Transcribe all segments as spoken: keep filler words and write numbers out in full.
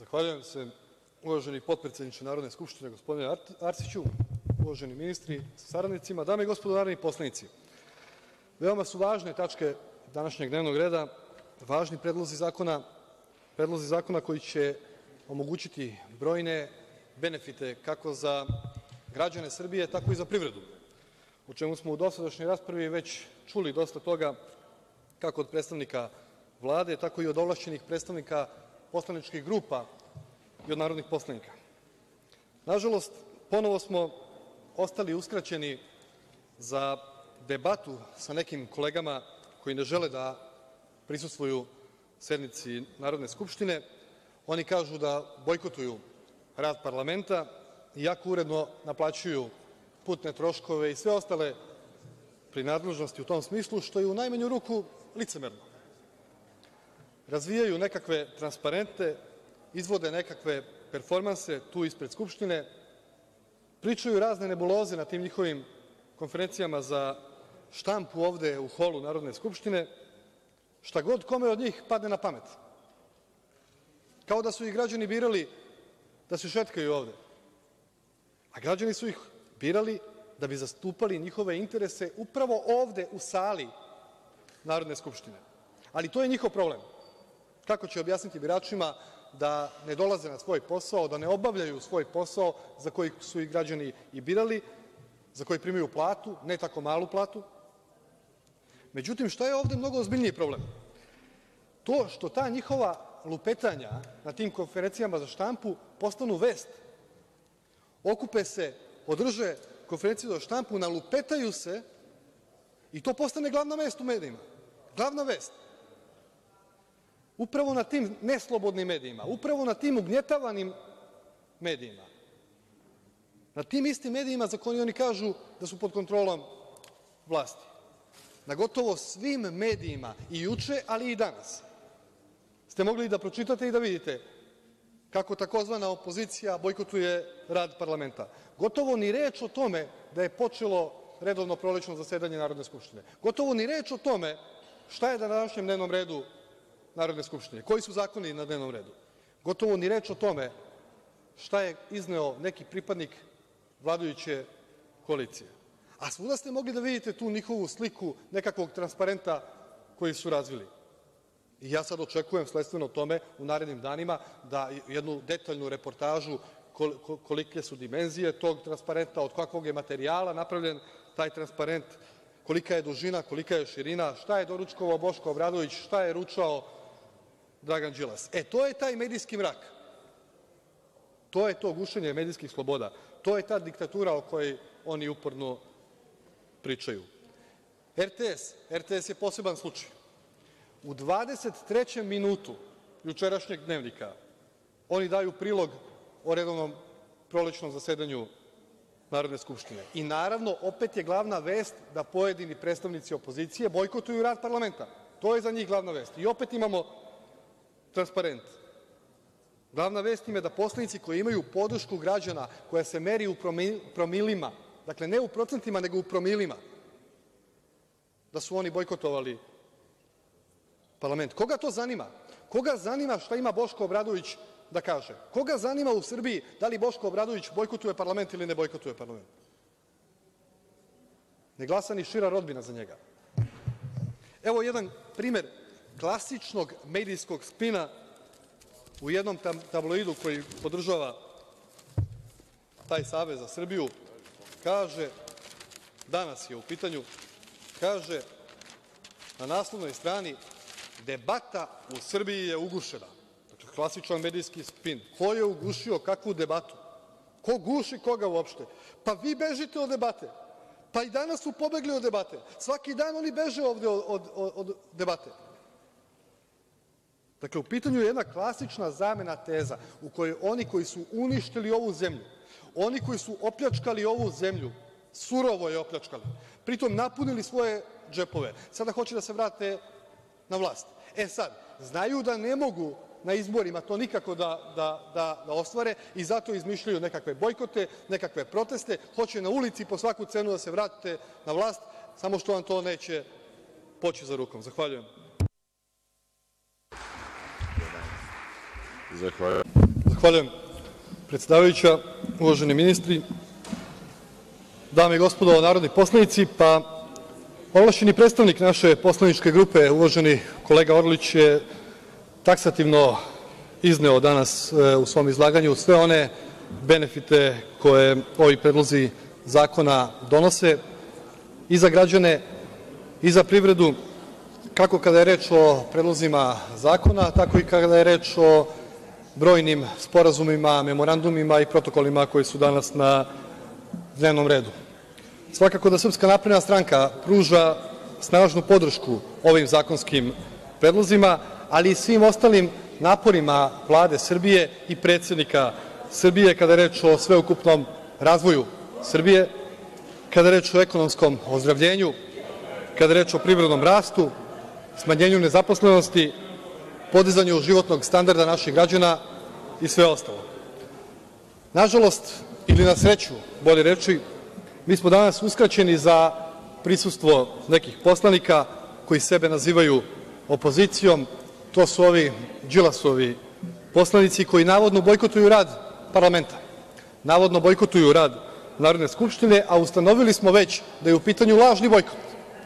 Zahvaljujem se, uvaženi potpredsedniče Narodne skupštine, gospodine Arsiću. Uvaženi ministri sa saradnicima, dame i gospodo narodni poslanici, veoma su važne tačke današnjeg dnevnog reda, važni predlozi zakona, predlozi zakona koji će omogućiti brojne benefite kako za građane Srbije, tako i za privredu, o čemu smo u dosadašnjoj raspravi već čuli dosta toga, kako od predstavnika Vlade, tako i od ovlašćenih predstavnika poslaničkih grupa i od narodnih poslanika. Nažalost, ponovo smo ostali uskraćeni za debatu sa nekim kolegama koji ne žele da prisustvuju sednici Narodne skupštine. Oni kažu da bojkotuju rad parlamenta, iako uredno naplaćuju putne troškove i sve ostale prinadležnosti u tom smislu, što je u najmanju ruku licemerno. Razvijaju nekakve transparente, izvode nekakve performanse tu ispred Skupštine, pričaju razne nebuloze na tim njihovim konferencijama za štampu ovde u holu Narodne skupštine, šta god kome od njih padne na pamet, kao da su ih građani birali da se šetkaju ovde, a građani su ih birali da bi zastupali njihove interese upravo ovde u sali Narodne skupštine. Ali to je njihov problem. Kako će objasniti biračima da ne dolaze na svoj posao, da ne obavljaju svoj posao za koji su ih građani i birali, za koji primaju platu, ne tako malu platu? Međutim, šta je ovde mnogo ozbiljniji problem? To što ta njihova lupetanja na tim konferencijama za štampu postanu vest. Okupe se, održe konferenciju za štampu, nalupetaju se i to postane glavna vest u medijima, glavna vest. Upravo na tim neslobodnim medijima, upravo na tim ugnjetavanim medijima, na tim istim medijima za koje oni kažu da su pod kontrolom vlasti. Na gotovo svim medijima i juče, ali i danas ste mogli da pročitate i da vidite kako takozvana opozicija bojkotuje rad parlamenta. Gotovo ni reč o tome da je počelo redovno prolećno zasedanje Narodne skupštine. Gotovo ni reč o tome šta je na današnjem dnevnom redu Narodne skupštine, koji su zakoni na dnevnom redu. Gotovo ni reč o tome šta je izneo neki pripadnik vladajuće koalicije. A svuda ste mogli da vidite tu njihovu sliku nekakvog transparenta koji su razvili. I ja sad očekujem, sledstveno tome, u narednim danima da jednu detaljnu reportažu kolike su dimenzije tog transparenta, od kakvog je materijala napravljen taj transparent, kolika je dužina, kolika je širina, šta je doručkovao Boško Obradović, šta je ručao Dragan Đilas. E, to je taj medijski mrak. To je to gušenje medijskih sloboda. To je ta diktatura o kojoj oni uporno pričaju. R T S, R T S je poseban slučaj. U dvadeset trećem minutu jučerašnjeg Dnevnika oni daju prilog o redovnom prolećnom zasedanju Narodne skupštine. I naravno, opet je glavna vest da pojedini predstavnici opozicije bojkotuju rad parlamenta. To je za njih glavna vest. I opet imamo transparent. Glavna vest im je da poslanici koji imaju podršku građana, koja se meri u promilima, dakle ne u procentima, nego u promilima, da su oni bojkotovali parlament. Koga to zanima? Koga zanima šta ima Boško Obradović da kaže? Koga zanima u Srbiji da li Boško Obradović bojkotuje parlament ili ne bojkotuje parlament? Ne glasa ni šira rodbina za njega. Evo jedan primer klasičnog medijskog spina u jednom tabloidu koji podržava taj Savez za Srbiju. Kaže, danas je u pitanju, kaže na naslovnoj strani: debata u Srbiji je ugušena. Dakle, klasičan medijski spin. Ko je ugušio kakvu debatu? Ko guši koga uopšte? Pa vi bežite od debate. Pa i danas su pobegli od debate. Svaki dan oni beže ovde od, od, od debate. Dakle, u pitanju je jedna klasična zamena teza u kojoj oni koji su uništili ovu zemlju, oni koji su opljačkali ovu zemlju, surovo je opljačkali, pritom napunili svoje džepove, sada hoće da se vrate na vlast. E sad, znaju da ne mogu na izborima to nikako da, da, da, da ostvare i zato izmišljaju nekakve bojkote, nekakve proteste, hoće na ulici po svaku cenu da se vrate na vlast, samo što vam to neće poći za rukom. Zahvaljujem. Zahvaljujem. Zahvaljujem, predsedavajuća. Uvaženi ministri, dame i gospodo narodni poslanici, pa ovlašćeni predstavnik naše poslaničke grupe, uvaženi kolega Orlić, je taksativno izneo danas u svom izlaganju sve one benefite koje ovi predlozi zakona donose i za građane i za privredu, kako kada je reč o predlozima zakona, tako i kada je reč o brojnim sporazumima, memorandumima i protokolima koji su danas na dnevnom redu. Svakako da Srpska napredna stranka pruža snažnu podršku ovim zakonskim predlozima, ali i svim ostalim naporima Vlade Srbije i predsednika Srbije kada je reč o sveukupnom razvoju Srbije, kada je reč o ekonomskom ozdravljenju, kada je reč o privrednom rastu, smanjenju nezaposlenosti, podizanju životnog standarda naših građana i sve ostalo. Nažalost, ili na sreću, bolje reći, mi smo danas uskraćeni za prisustvo nekih poslanika koji sebe nazivaju opozicijom. To su ovi Đilasovi poslanici koji navodno bojkotuju rad parlamenta, navodno bojkotuju rad Narodne skupštine, a ustanovili smo već da je u pitanju lažni bojkot.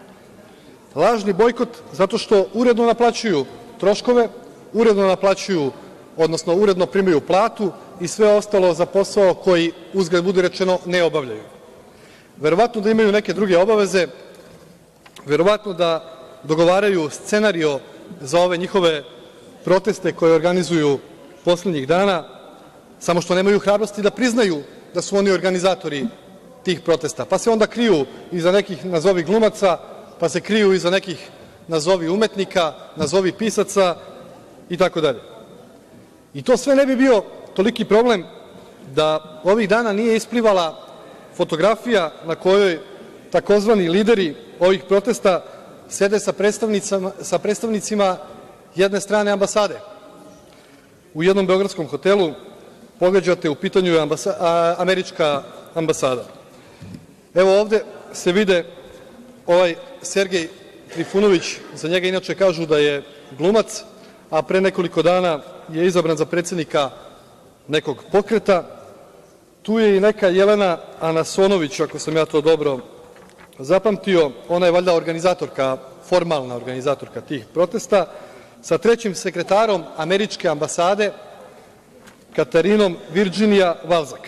Lažni bojkot zato što uredno naplaćuju troškove, uredno naplaćuju, odnosno uredno primaju platu i sve ostalo za posao koji, uzgred budi rečeno, ne obavljaju. Verovatno da imaju neke druge obaveze, verovatno da dogovaraju scenario za ove njihove proteste koje organizuju poslednjih dana, samo što nemaju hrabrosti da priznaju da su oni organizatori tih protesta, pa se onda kriju iza nekih nazovi glumaca, pa se kriju iza nekih nazovi umetnika, nazovi pisaca itd. I to sve ne bi bio toliki problem da ovih dana nije isplivala fotografija na kojoj takozvani lideri ovih protesta sede sa predstavnicima jedne strane ambasade u jednom beogradskom hotelu. Pogađate, u pitanju je američka ambasada. Evo ovde se vide ovaj Sergej Trifunović, za njega inače kažu da je glumac, a pre nekoliko dana je izabran za predsednika nekog pokreta. Tu je i neka Jelena Anasonović, ako sam ja to dobro zapamtio, ona je valjda organizatorka, formalna organizatorka tih protesta, sa trećim sekretarom američke ambasade Katarinom Virdžinija Valzak.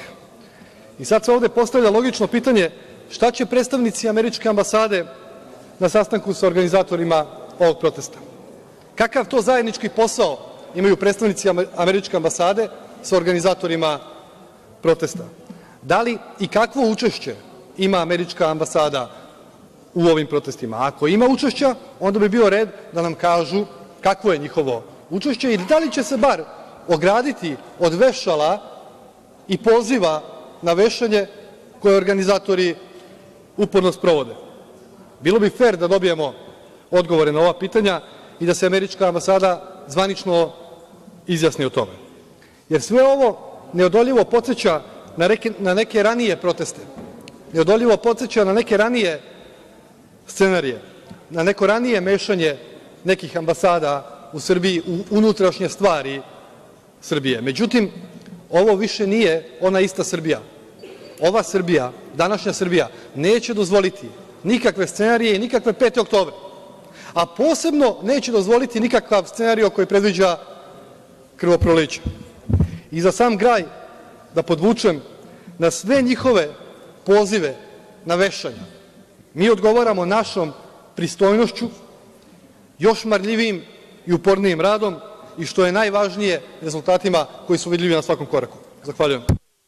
I sad se ovde postavlja logično pitanje šta će predstavnici američke ambasade na sastanku sa organizatorima ovog protesta? Kakav to zajednički posao imaju predstavnici američke ambasade sa organizatorima protesta? Da li i kakvo učešće ima američka ambasada u ovim protestima? Ako ima učešća, onda bi bio red da nam kažu kakvo je njihovo učešće i da li će se bar ograditi od vešala i poziva na vešanje koje organizatori uporno sprovode. Bilo bi fer da dobijemo odgovore na ova pitanja i da se američka ambasada zvanično izjasni o tome. Jer sve ovo neodoljivo podseća na neke ranije proteste, neodoljivo podseća na neke ranije scenarije, na neko ranije mešanje nekih ambasada u Srbiji u unutrašnje stvari Srbije. Međutim, ovo više nije ona ista Srbija. Ova Srbija, današnja Srbija, neće dozvoliti nikakve scenarije i nikakve pete oktobre, a posebno neće dozvoliti nikakav scenario koji predviđa krvoproliće. I za sam kraj da podvučem, na sve njihove pozive na vešanja mi odgovaramo našom pristojnošću, još marljivijim i upornijim radom i, što je najvažnije, rezultatima koji su vidljivi na svakom koraku. Zahvaljujem.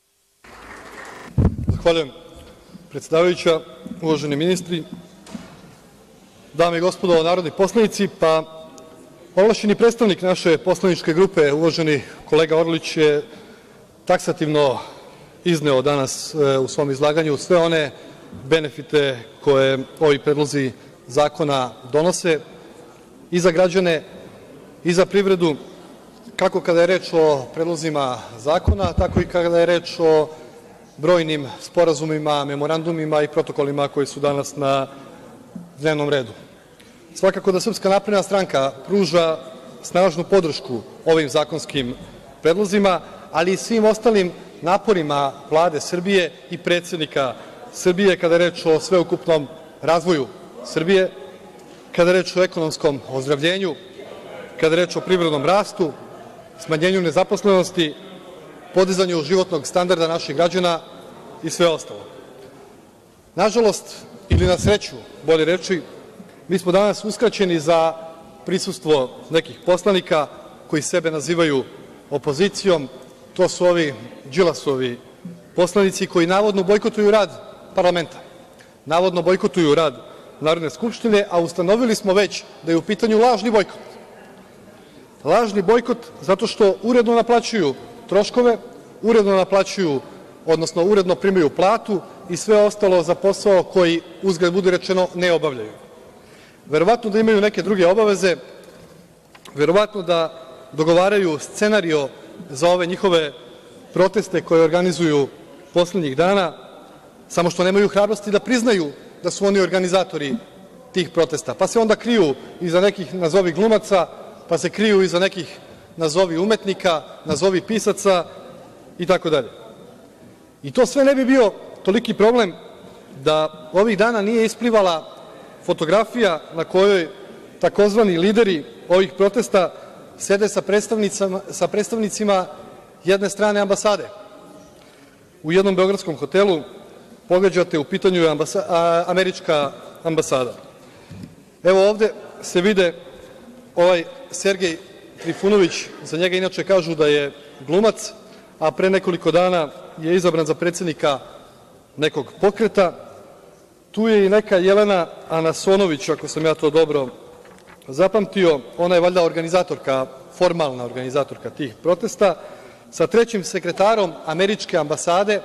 Zahvaljujem, predsedavajuća. Uvaženi ministri, dame i gospodo narodni poslanici, pa ovlašćeni predstavnik naše poslaničke grupe, uvaženi kolega Orlić, je taksativno izneo danas u svom izlaganju sve one benefite koje ovi predlozi zakona donose i za građane i za privredu, kako kada je reč o predlozima zakona, tako i kada je reč o brojnim sporazumima, memorandumima i protokolima koji su danas na dnevnom redu. Svakako da Srpska napredna stranka pruža snažnu podršku ovim zakonskim predlozima, ali i svim ostalim naporima Vlade Srbije i predsednika Srbije kada je reč o sveukupnom razvoju Srbije, kada je reč o ekonomskom ozdravljenju, kada je reč o privrednom rastu, smanjenju nezaposlenosti, podizanju životnog standarda naših građana i sve ostalo. Nažalost, ili na sreću, bolje reći, mi smo danas uskraćeni za prisustvo nekih poslanika koji sebe nazivaju opozicijom. To su ovi Đilasovi poslanici koji navodno bojkotuju rad parlamenta, navodno bojkotuju rad Narodne skupštine, a ustanovili smo već da je u pitanju lažni bojkot. Lažni bojkot zato što uredno naplaćuju troškove, uredno naplaćuju, odnosno uredno primaju platu i sve ostalo za posao koji, uzgred budi rečeno, ne obavljaju. Verovatno da imaju neke druge obaveze, verovatno da dogovaraju scenario za ove njihove proteste koje organizuju poslednjih dana, samo što nemaju hrabrosti da priznaju da su oni organizatori tih protesta, pa se onda kriju iza nekih nazovi glumaca, pa se kriju iza nekih nazovi umetnika, nazovi pisaca itd. I to sve ne bi bio toliki problem da ovih dana nije isplivala fotografija na kojoj takozvani lideri ovih protesta sede sa predstavnicima jedne strane ambasade u jednom beogradskom hotelu. Pogađate, u pitanju je američka ambasada. Evo, ovde se vide ovaj Sergej Trifunović, za njega inače kažu da je glumac, a pre nekoliko dana je izabran za predsednika nekog pokreta. Tu je i neka Jelena Anasonović, ako sam ja to dobro zapamtio, ona je valjda organizatorka, formalna organizatorka tih protesta, sa trećim sekretarom američke ambasade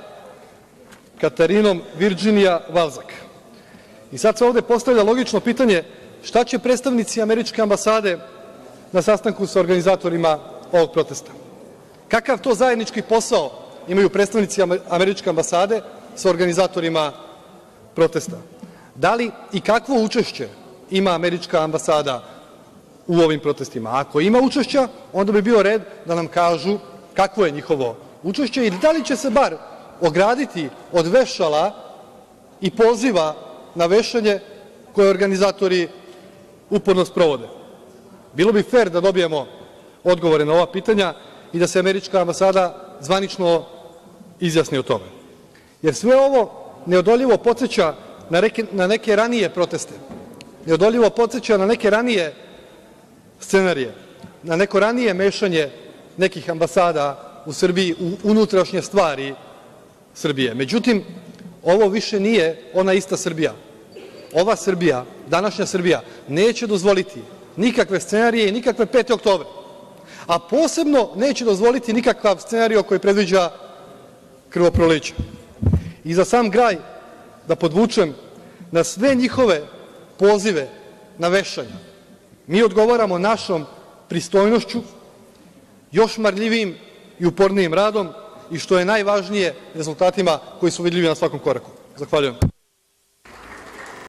Katarinom Virdžinija Valzak. I sad se ovde postavlja logično pitanje šta će predstavnici američke ambasade na sastanku sa organizatorima ovog protesta? Kakav to zajednički posao imaju predstavnici američke ambasade sa organizatorima protesta? Da li i kakvo učešće ima američka ambasada u ovim protestima? Ako ima učešća, onda bi bio red da nam kažu kakvo je njihovo učešće i da li će se bar ograditi od vešala i poziva na vešanje koje organizatori uporno sprovode. Bilo bi fer da dobijemo odgovore na ova pitanja i da se američka ambasada zvanično izjasni o tome. Jer sve ovo neodoljivo podseća na neke ranije proteste, neodoljivo podseća na neke ranije scenarije, na neko ranije mešanje nekih ambasada u Srbiji u unutrašnje stvari Srbije. Međutim, ovo više nije ona ista Srbija. Ova Srbija, današnja Srbija, neće dozvoliti nikakve scenarije i nikakve pete oktobre, a posebno neće dozvoliti nikakav scenario koji predviđa krvoproliće. I za sam kraj da podvučem, na sve njihove pozive na vešanja mi odgovaramo našom pristojnošću, još marljivijim i upornijim radom i što je najvažnije, rezultatima koji su vidljivi na svakom koraku. Zahvaljujem.